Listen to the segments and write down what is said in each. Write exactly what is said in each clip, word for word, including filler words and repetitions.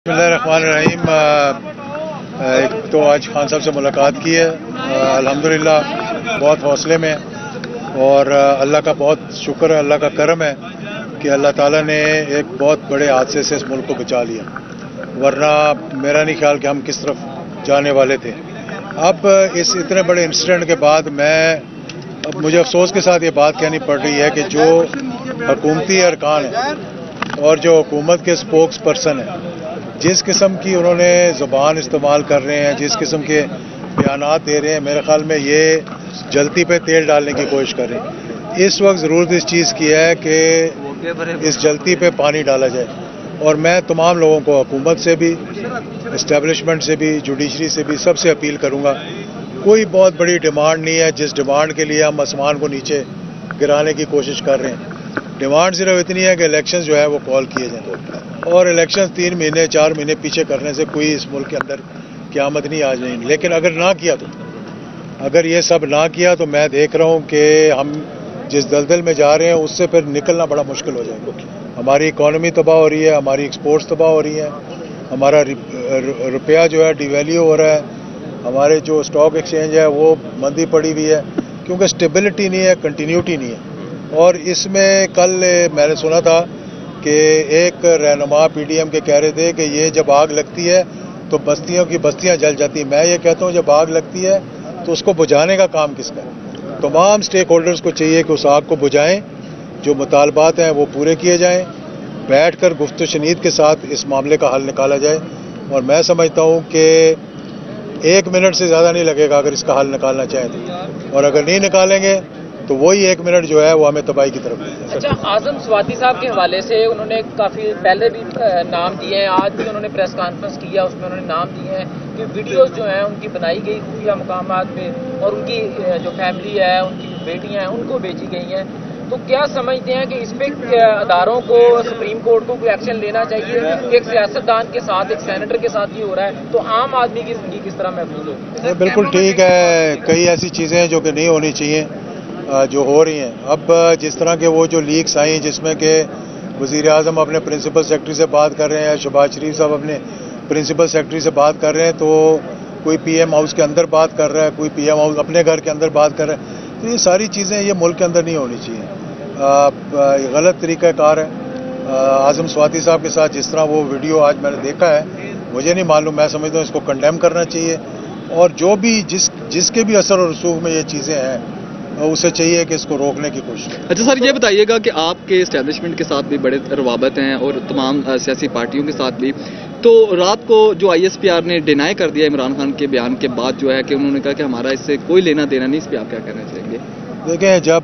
बिस्मिल्लाहिर्रहमानिर्रहीम। एक तो आज खान साहब से मुलाकात की है, अल्हम्दुलिल्लाह बहुत हौसले में, और अल्लाह का बहुत शुक्र है, अल्लाह का करम है कि अल्लाह ताला ने एक बहुत बड़े हादसे से इस मुल्क को बचा लिया, वरना मेरा नहीं ख्याल कि हम किस तरफ जाने वाले थे। अब इस इतने बड़े इंसिडेंट के बाद मैं अब मुझे अफसोस के साथ ये बात कहनी पड़ रही है कि जो हुकूमती अरकान है और जो हुकूमत के स्पोक्स पर्सन हैं, जिस किस्म की उन्होंने ज़ुबान इस्तेमाल कर रहे हैं, जिस किस्म के बयानात दे रहे हैं, मेरे ख्याल में ये जलती पे तेल डालने की कोशिश कर रहे हैं। इस वक्त ज़रूरत इस चीज़ की है कि इस जलती पे पानी डाला जाए, और मैं तमाम लोगों को, हुकूमत से भी, इस्टेब्लिशमेंट से भी, जुडिशरी से भी, सबसे अपील करूँगा, कोई बहुत बड़ी डिमांड नहीं है जिस डिमांड के लिए हम आसमान को नीचे गिराने की कोशिश कर रहे हैं। डिमांड सिर्फ इतनी है कि इलेक्शन जो है वो कॉल किए जाए, और इलेक्शन तीन महीने चार महीने पीछे करने से कोई इस मुल्क के अंदर क़यामत नहीं आज नहीं। लेकिन अगर ना किया तो अगर ये सब ना किया तो मैं देख रहा हूँ कि हम जिस दलदल में जा रहे हैं उससे फिर निकलना बड़ा मुश्किल हो जाएगा। हमारी इकॉनमी तबाह हो रही है, हमारी एक्सपोर्ट्स तबाह हो रही हैं, हमारा रुपया जो है डिवैल्यू हो रहा है, हमारे जो स्टॉक एक्सचेंज है वो मंदी पड़ी हुई है, क्योंकि स्टेबिलिटी नहीं है, कंटिन्यूटी नहीं है। और इसमें कल मैंने सुना था कि एक रहनुमा पी डी एम के कह रहे थे कि ये जब आग लगती है तो बस्तियों की बस्तियां जल जाती हैं। मैं ये कहता हूँ जब आग लगती है तो उसको बुझाने का काम किसका है? तमाम स्टेक होल्डर्स को चाहिए कि उस आग को बुझाएं, जो मुतालबात हैं वो पूरे किए जाएं, बैठ कर गुफ्त शनीद के साथ इस मामले का हल निकाला जाए। और मैं समझता हूँ कि एक मिनट से ज़्यादा नहीं लगेगा अगर इसका हल निकालना चाहें तो, और अगर नहीं निकालेंगे तो वही एक मिनट जो है वो हमें तबाही की तरफ ले जाए। अच्छा, आजम स्वाति साहब के हवाले से उन्होंने काफ़ी पहले भी नाम दिए हैं, आज भी उन्होंने प्रेस कॉन्फ्रेंस किया, उसमें उन्होंने नाम दिए हैं कि वीडियोस जो हैं उनकी बनाई गई खुफिया मकामात पे, और उनकी जो फैमिली है, उनकी बेटियां हैं, उनको भेजी गई हैं। तो क्या समझते हैं कि इस पे अदारों को, सुप्रीम कोर्ट को कोई एक्शन लेना चाहिए? एक सियासतदान के साथ, एक सेनेटर के साथ ये हो रहा है, तो आम आदमी की जिंदगी किस तरह महफूज होगी? बिल्कुल ठीक है, कई ऐसी चीज़ें जो कि नहीं होनी चाहिए जो हो रही हैं। अब जिस तरह के वो जो लीक्स आई जिसमें कि वज़ीर आज़म अपने प्रिंसिपल सेक्रेटरी से बात कर रहे हैं, शहबाज शरीफ साहब अपने प्रिंसिपल सेक्रेटरी से बात कर रहे हैं, तो कोई पीएम हाउस के अंदर बात कर रहा है, कोई पीएम हाउस अपने घर के अंदर बात कर रहा है, तो ये सारी चीज़ें ये मुल्क के अंदर नहीं होनी चाहिए। गलत तरीक़ाकार है। आज़म स्वाति साहब के साथ जिस तरह वो वीडियो आज मैंने देखा है, मुझे नहीं मालूम, मैं समझता हूँ इसको कंडेम करना चाहिए, और जो भी जिस जिसके भी असर और रसूख में ये चीज़ें हैं उसे चाहिए कि इसको रोकने की कोशिश। अच्छा सर, ये बताइएगा कि आपके इस्टेब्लिशमेंट के साथ भी बड़े रवाबत हैं और तमाम सियासी पार्टियों के साथ भी, तो रात को जो आई एस पी आर ने डिनाई कर दिया इमरान खान के बयान के बाद, जो है कि उन्होंने कहा कि हमारा इससे कोई लेना देना नहीं, इस पर आप क्या कहना चाहेंगे? देखें, जब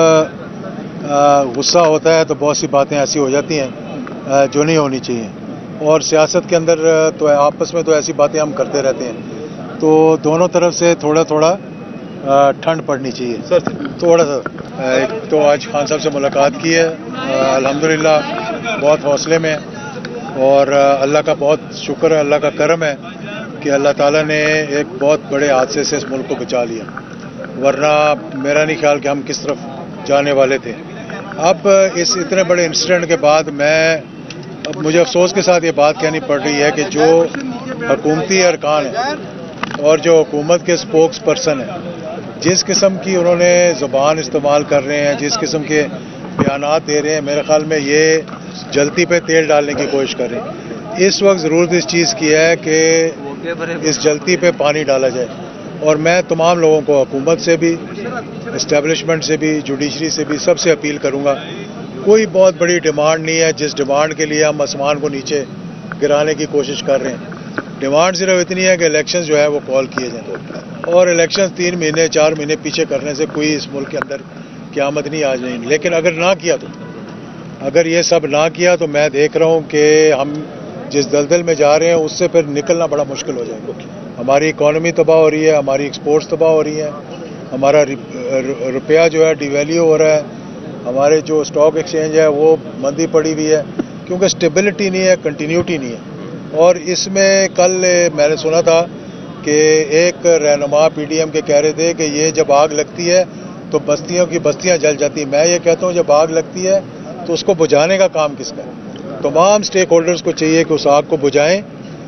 गुस्सा होता है तो बहुत सी बातें ऐसी हो जाती हैं जो नहीं होनी चाहिए, और सियासत के अंदर तो आपस में तो ऐसी बातें हम करते रहते हैं, तो दोनों तरफ से थोड़ा थोड़ा ठंड पड़नी चाहिए। सर थोड़ा सा एक तो आज खान साहब से मुलाकात की है, अल्हम्दुलिल्लाह बहुत हौसले में, और अल्लाह का बहुत शुक्र है, अल्लाह का करम है कि अल्लाह ताला ने एक बहुत बड़े हादसे से इस मुल्क को बचा लिया, वरना मेरा नहीं ख्याल कि हम किस तरफ जाने वाले थे। अब इस इतने बड़े इंसिडेंट के बाद मैं अब मुझे अफसोस के साथ ये बात कहनी पड़ रही है कि जो हुकूमती अरकान है और जो हुकूमत के स्पोक्स पर्सन हैं, जिस किस्म की उन्होंने ज़ुबान इस्तेमाल कर रहे हैं, जिस किस्म के बयानात दे रहे हैं, मेरे ख्याल में ये जलती पे तेल डालने की कोशिश कर रहे हैं। इस वक्त ज़रूरत इस चीज़ की है कि इस जलती पे पानी डाला जाए, और मैं तमाम लोगों को, हुकूमत से भी, इस्टेब्लिशमेंट से भी, जुडिशरी से भी, सबसे अपील करूँगा, कोई बहुत बड़ी डिमांड नहीं है जिस डिमांड के लिए हम आसमान को नीचे गिराने की कोशिश कर रहे हैं। डिमांड सिर्फ इतनी है कि इलेक्शन जो है वो कॉल किए जाए, और इलेक्शन तीन महीने चार महीने पीछे करने से कोई इस मुल्क के अंदर क़यामत नहीं आज नहीं। लेकिन अगर ना किया तो अगर ये सब ना किया तो मैं देख रहा हूँ कि हम जिस दलदल में जा रहे हैं उससे फिर निकलना बड़ा मुश्किल हो जाएगा। हमारी इकॉनमी तबाह हो रही है, हमारी एक्सपोर्ट्स तबाह हो रही हैं, हमारा रुपया जो है डिवैल्यू हो रहा है, हमारे जो स्टॉक एक्सचेंज है वो मंदी पड़ी हुई है, क्योंकि स्टेबिलिटी नहीं है, कंटिन्यूटी नहीं है। और इसमें कल मैंने सुना था कि एक रहनुमा पी डी एम के कह रहे थे कि ये जब आग लगती है तो बस्तियों की बस्तियां जल जाती हैं। मैं ये कहता हूँ जब आग लगती है तो उसको बुझाने का काम किसका है? तमाम स्टेक होल्डर्स को चाहिए कि उस आग को बुझाएं,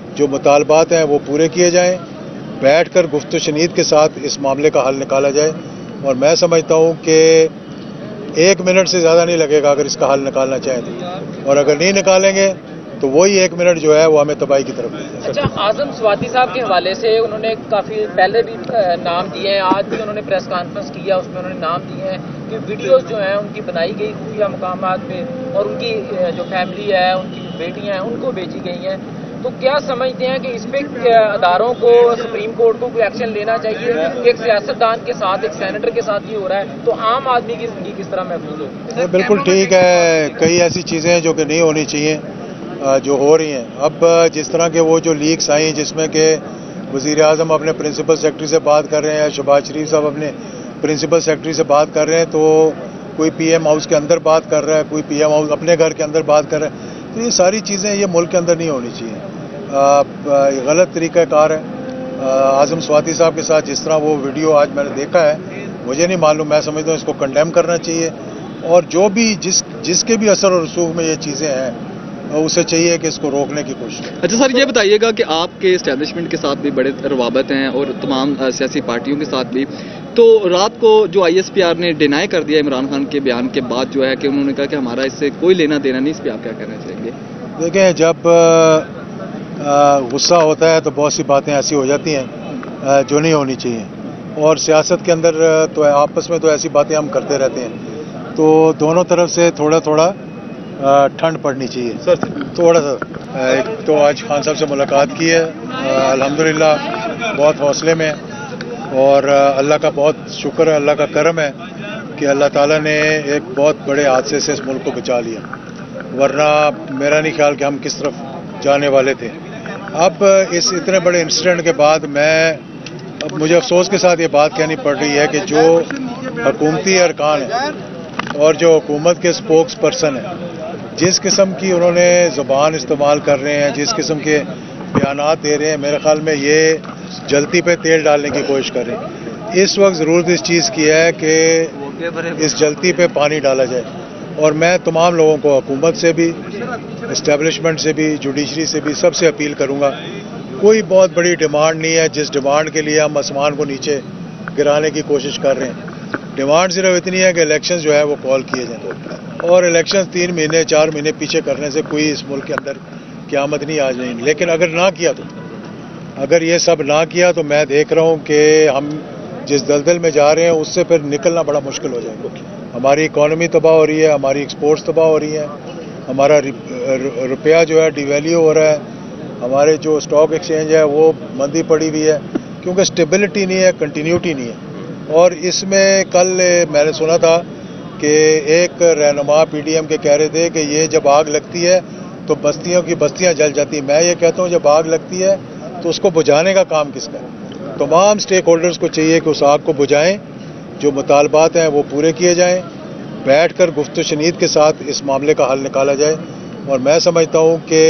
جو مطالبات ہیں وہ پورے کیے جائیں، بیٹھ کر گفت و شنید کے ساتھ اس معاملے کا حل نکالا جائے، اور میں سمجھتا ہوں کہ ایک منٹ سے زیادہ نہیں لگے گا اگر اس کا حل نکالنا چاہیں تو، اور اگر نہیں نکالیں گے تو وہی ایک منٹ جو ہے وہ ہمیں تباہی کی طرف لے جائے گا۔ اچھا، اعظم سواتی صاحب کے حوالے سے انہوں نے کافی پہلے بھی نام دیے ہیں، آج بھی انہوں نے پریس کانفرنس کیا، اس میں انہوں نے نام دیے ہیں کہ ویڈیوز جو ہیں ان کی بنائی گئی خفیہ مقامات پہ، اور ان کی جو فیملی ہے، ان کی بیٹیاں ہیں، ان کو بھیجی گئی ہیں، تو کیا سمجھتے ہیں کہ اس پہ اداروں کو، سپریم کورٹ کو کوئی ایکشن لینا چاہیے؟ ایک سیاستدان کے ساتھ، ایک سینیٹر کے ساتھ یہ ہو رہا ہے تو عام آدمی کی زندگی کس طرح محفوظ ہوگی؟ بالکل ٹھیک ہے، کئی ایسی چیزیں ہیں جو کہ نہیں ہونی چاہیے جو ہو رہی ہیں۔ اب جس طرح کے وہ جو لیکس آئیں جس میں کہ وزیر اعظم اپنے پرنسپل سیکرٹری سے بات کر رہے ہیں، شہباز شریف صاحب اپنے پرنسپل سیکرٹری سے بات کر رہے ہیں، تو کوئی پی ایم ہاؤس کے اندر بات کر رہا ہے، کوئی پی ایم ہاؤس اپنے گھر کے اندر بات کر رہا ہے، تو یہ ساری چیزیں یہ ملک کے اندر نہیں ہونی چاہیے، غلط طریقہ کار ہے۔ اعظم سواتی صاحب کے ساتھ جس طرح وہ ویڈیو آج میں نے دیکھا ہے، مجھے نہیں معلوم، میں سمجھتا ہوں اس کو کنڈیم کرنا چاہیے، اور جو بھی جس جس کے بھی اثر و رسوخ میں یہ چیزیں ہیں اسے چاہیے کہ اس کو روکنے کی کوشش کریں۔ اچھا سر، یہ بتائیے گا کہ آپ کے اسٹیبلشمنٹ کے ساتھ بھی بڑے روابط ہیں اور تمام سیاسی پارٹیوں کے ساتھ بھی، تو رات کو جو آئی ایس پی آر نے ڈینائی کر دیا عمران خان کے بیان کے بعد جو ہے کہ انہوں نے کہا کہ ہمارا اس سے کوئی لینا دینا نہیں، اس پہ آپ کیا کہنا چاہیں گے؟ دیکھیں، جب غصہ ہوتا ہے تو بہت سی باتیں ایسی ہو جاتی ہیں جو نہیں ہونی چاہیے، اور سیاست کے اندر تو آپس میں تو ایسی باتیں ہم کرتے رہتے ہیں، تو دونوں طرف سے تھوڑا تھوڑا ٹھنڈ پڑنی چاہیے سر، تھوڑا سا۔ ایک تو آج خان صاحب سے ملاقات کی ہے، الحمدللہ بہت حوصلے میں، اور اللہ کا بہت شکر ہے، اللہ کا کرم ہے کہ اللہ تعالیٰ نے ایک بہت بڑے حادثے سے اس ملک کو بچا لیا، ورنہ میرا نہیں خیال کہ ہم کس طرف جانے والے تھے۔ اب اس اتنے بڑے انسیڈنٹ کے بعد میں اب مجھے افسوس کے ساتھ یہ بات کہنی پڑ رہی ہے کہ جو حکومتی ارکان ہیں اور جو حکومت کے اسپوکس پرسن ہیں، جس قسم کی انہوں نے زبان استعمال کر رہے ہیں، جس قسم کے بیانات دے رہے ہیں، میرے خیال میں یہ جلتی پہ تیل ڈالنے کی کوشش کر رہے ہیں۔ اس وقت ضرورت اس چیز کی ہے کہ اس جلتی پہ پانی ڈالا جائے، اور میں تمام لوگوں کو، حکومت سے بھی، اسٹیبلشمنٹ سے بھی، جوڈیشری سے بھی، سب سے اپیل کروں گا، کوئی بہت بڑی ڈیمانڈ نہیں ہے جس ڈیمانڈ کے لیے ہم آسمان کو نیچے گرانے کی کوشش کر رہے ہیں۔ ڈیمانڈ صرف اتنی ہے کہ الیکشن جو ہے وہ کال کیے جائیں، اور الیکشن تین مہینے چار مہینے پیچھے کرنے سے کوئی اس ملک کے اندر قیامت نہیں آ جائیں گی، لیکن اگر نہ کیا تو اگر یہ سب نہ کیا تو میں دیکھ رہا ہوں کہ ہم جس دلدل میں جا رہے ہیں اس سے پھر نکلنا بڑا مشکل ہو جائے گا۔ ہماری اکانومی تباہ ہو رہی ہے، ہماری ایکسپورٹس تباہ ہو رہی ہیں، ہمارا روپیہ جو ہے ڈی ویلیو ہو رہا ہے، ہمارے جو اسٹاک ایکسچینج ہے وہ مندی پڑی ہوئی ہے، کیونکہ اسٹیبلٹی نہیں ہے، کنٹینیوٹی نہیں ہے۔ اور اس میں کل میں نے سنا تھا کہ ایک رہنما پی ڈی ایم کے کہہ رہے تھے کہ یہ جب آگ لگتی ہے تو بستیوں کی بستیاں جل جاتی ہیں۔ میں یہ کہتا ہوں جب آگ لگتی ہے تو اس کو بجھانے کا کام کس کا ہے؟ تمام سٹیک ہولڈرز کو چاہیے کہ اس آگ کو بجھائیں، جو مطالبات ہیں وہ پورے کیے جائیں، بیٹھ کر گفت و شنید کے ساتھ اس معاملے کا حل نکالا جائے، اور میں سمجھتا ہوں کہ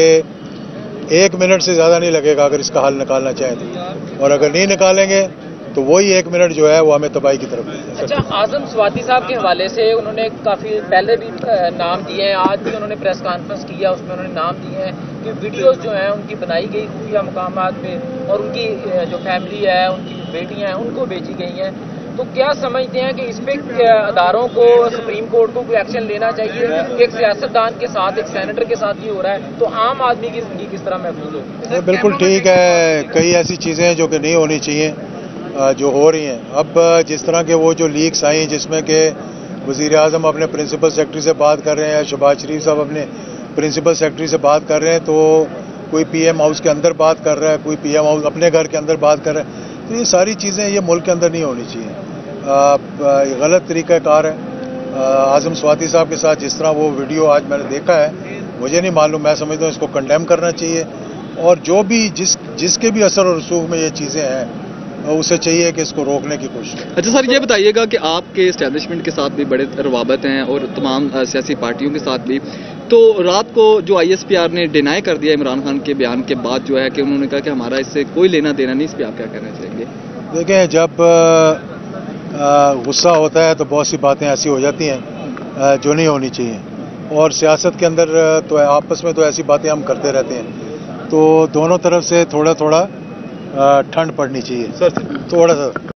ایک منٹ سے زیادہ نہیں لگے گا اگر اس کا حل نکالنا چاہیں تو، اور اگر نہیں نکالیں گے تو وہی ایک منٹ جو ہے وہ ہمیں تباہی کی طرف لے جائے گا۔ اچھا، اعظم سواتی صاحب کے حوالے سے انہوں نے کافی پہلے بھی نام دیے ہیں، آج بھی انہوں نے پریس کانفرنس کیا، اس میں انہوں نے نام دیے ہیں کہ ویڈیوز جو ہیں ان کی بنائی گئی خفیہ مقامات پہ، اور ان کی جو فیملی ہے، ان کی بیٹیاں ہیں، ان کو بھیجی گئی ہیں، تو کیا سمجھتے ہیں کہ اس پہ اداروں کو، سپریم کورٹ کو کوئی ایکشن لینا چاہیے؟ ایک سیاستدان کے ساتھ، ایک سینیٹر کے ساتھ یہ ہو رہا ہے تو عام آدمی کی زندگی کس طرح محفوظ ہوگی؟ بالکل ٹھیک ہے، کئی ایسی چیزیں ہیں جو کہ نہیں ہونی چاہیے جو ہو رہی ہیں۔ اب جس طرح کے وہ جو لیکس آئیں جس میں کہ وزیر اعظم اپنے پرنسپل سیکرٹری سے بات کر رہے ہیں، شہباز شریف صاحب اپنے پرنسپل سیکرٹری سے بات کر رہے ہیں، تو کوئی پی ایم ہاؤس کے اندر بات کر رہا ہے، کوئی پی ایم ہاؤس اپنے گھر کے اندر بات کر رہا ہے، تو یہ ساری چیزیں یہ ملک کے اندر نہیں ہونی چاہیے، غلط طریقہ کار ہے۔ اعظم سواتی صاحب کے ساتھ جس طرح وہ ویڈیو آج میں نے دیکھا ہے، مجھے نہیں معلوم، میں سمجھتا ہوں اس کو کنڈیم کرنا چاہیے، اور جو بھی جس جس کے بھی اثر و رسوخ میں یہ چیزیں ہیں اسے چاہیے کہ اس کو روکنے کی کوشش کریں۔ اچھا سر، یہ بتائیے گا کہ آپ کے اسٹیبلشمنٹ کے ساتھ بھی بڑے روابط ہیں اور تمام سیاسی پارٹیوں کے ساتھ بھی، تو رات کو جو آئی ایس پی آر نے ڈینائی کر دیا عمران خان کے بیان کے بعد جو ہے کہ انہوں نے کہا کہ ہمارا اس سے کوئی لینا دینا نہیں، اس پہ آپ کیا کہنا چاہیں گے؟ دیکھیں، جب غصہ ہوتا ہے تو بہت سی باتیں ایسی ہو جاتی ہیں جو نہیں ہونی چاہیے، اور سیاست کے اندر تو آپس میں تو ایسی باتیں ہم کرتے رہتے ہیں، تو دونوں طرف سے تھوڑا تھوڑا ٹھنڈ پڑنی چاہیے, سر تھوڑا سا.